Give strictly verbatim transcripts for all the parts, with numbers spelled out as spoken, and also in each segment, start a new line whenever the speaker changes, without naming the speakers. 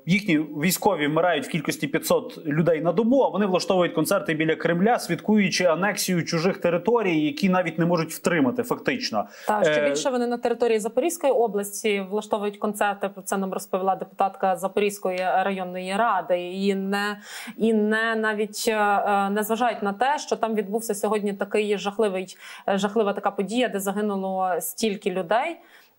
Їхні військові вмирають в кількості п'ятсот людей на добу, а вони влаштовують концерти біля Кремля, святкуючи анексію чужих територій, які навіть не можуть втримати фактично.
Та ще більше вони на території Запорізької області влаштовують концерти. Про це нам розповіла депутатка Запорізької районної ради. І не і не навіть не зважають на те, що там відбувся сьогодні такий жахливий жахлива така подія, де загинуло стільки людей.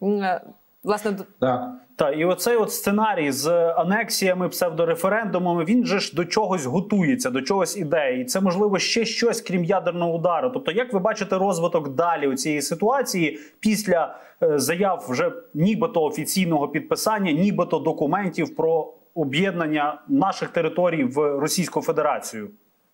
Власне,
так. Та, і оцей от сценарій з анексіями, псевдореферендумами, він же ж до чогось готується, до чогось іде. І це, можливо, ще щось, крім ядерного удару. Тобто, як ви бачите розвиток далі у цієї ситуації після е, заяв вже нібито офіційного підписання, нібито документів про об'єднання наших територій в Російську Федерацію?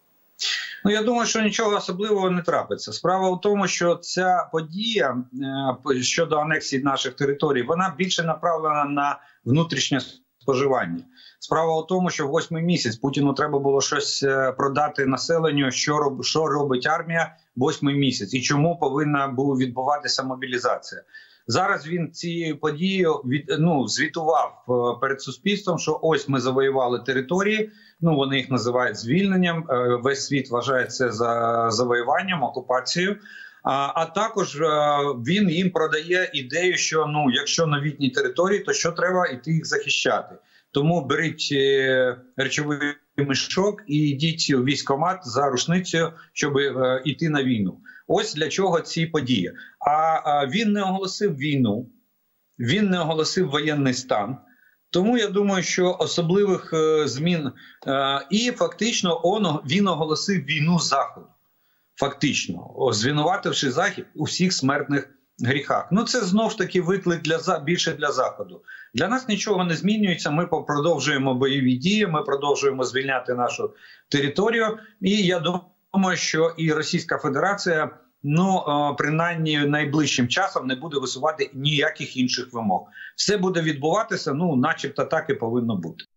Ну, я думаю, що нічого особливого не трапиться. Справа в тому, що ця подія е, щодо анексії наших територій, вона більше направлена на внутрішнє споживання. Справа в тому, що в восьмий місяць Путіну треба було щось продати населенню, що, роб, що робить армія восьмий місяць і чому повинна була відбуватися мобілізація. Зараз він цією подією від, ну, звітував перед суспільством, що ось ми завоювали території, ну вони їх називають звільненням, весь світ вважає це за завоюванням, окупацією. А, а також він їм продає ідею, що ну, якщо новітні території, то що треба йти їх захищати. Тому беріть речовий мішок і йдіть у військкомат за рушницею, щоб йти на війну. Ось для чого ці події. А, а він не оголосив війну, він не оголосив воєнний стан. Тому я думаю, що особливих е, змін е, і фактично он, він оголосив війну Заходу. Фактично, звинувативши Захід у всіх смертних гріхах. Ну це знов ж таки виклик для, більше для Заходу. Для нас нічого не змінюється, ми продовжуємо бойові дії, ми продовжуємо звільняти нашу територію. І я думаю, що і Російська Федерація, ну, принаймні найближчим часом не буде висувати ніяких інших вимог. Все буде відбуватися, ну, начебто так і повинно бути.